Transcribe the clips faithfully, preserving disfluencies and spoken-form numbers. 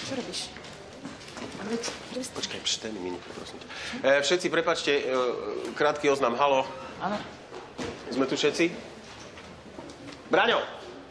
Čo robíš? Počkaj, pšt, minútu, prosím ťa. E, všetci, prepáčte, e, krátky oznam. Haló. Áno. Sme tu všetci? Braňo!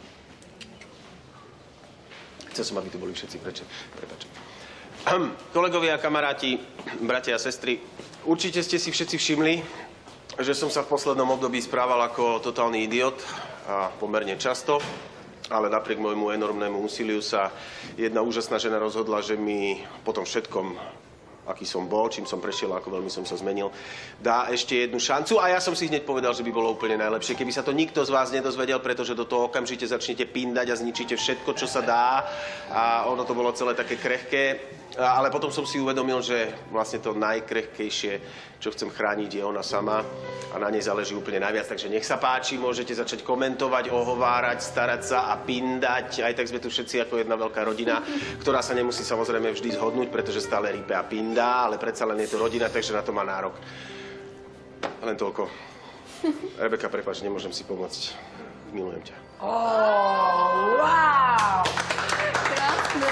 Chcel som, aby tu boli všetci. Prečo? Prepáč. Ahm, kolegovia, kamaráti, bratia a sestry, určite ste si všetci všimli, že som sa v poslednom období správal ako totálny idiot a pomerne často. Ale napriek môjmu enormnému úsiliu sa jedna úžasná žena rozhodla, že mi po tom všetkom, aký som bol, čím som prešiel, ako veľmi som sa zmenil, dá ešte jednu šancu. A ja som si hneď povedal, že by bolo úplne najlepšie, keby sa to nikto z vás nedozvedel, pretože do toho okamžite začnete pindať a zničíte všetko, čo sa dá. A ono to bolo celé také krehké. Ale potom som si uvedomil, že vlastne to najkrehkejšie, čo chcem chrániť, je ona sama. A na nej záleží úplne najviac. Takže nech sa páči, môžete začať komentovať, ohovárať, starať sa a pindať. Aj tak sme tu všetci ako jedna veľká rodina, ktorá sa nemusí samozrejme vždy zhodnúť, pretože stále rípe a pindá, ale predsa len je to rodina, takže na to má nárok. Len toľko. Rebeka, prepáč, nemôžem si pomôcť. Milujem ťa. Oh, wow! Krásne.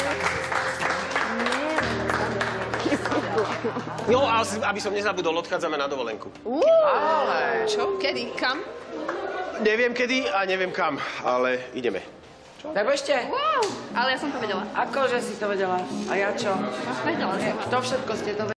No, a aby som nezabudol, odchádzame na dovolenku. Uh, Ale... Čo? Kedy? Kam? Neviem kedy a neviem kam, ale ideme. Tak ešte? Wow! Ale ja som to vedela. Akože si to vedela? A ja čo? Vedela som. To všetko ste to vedela.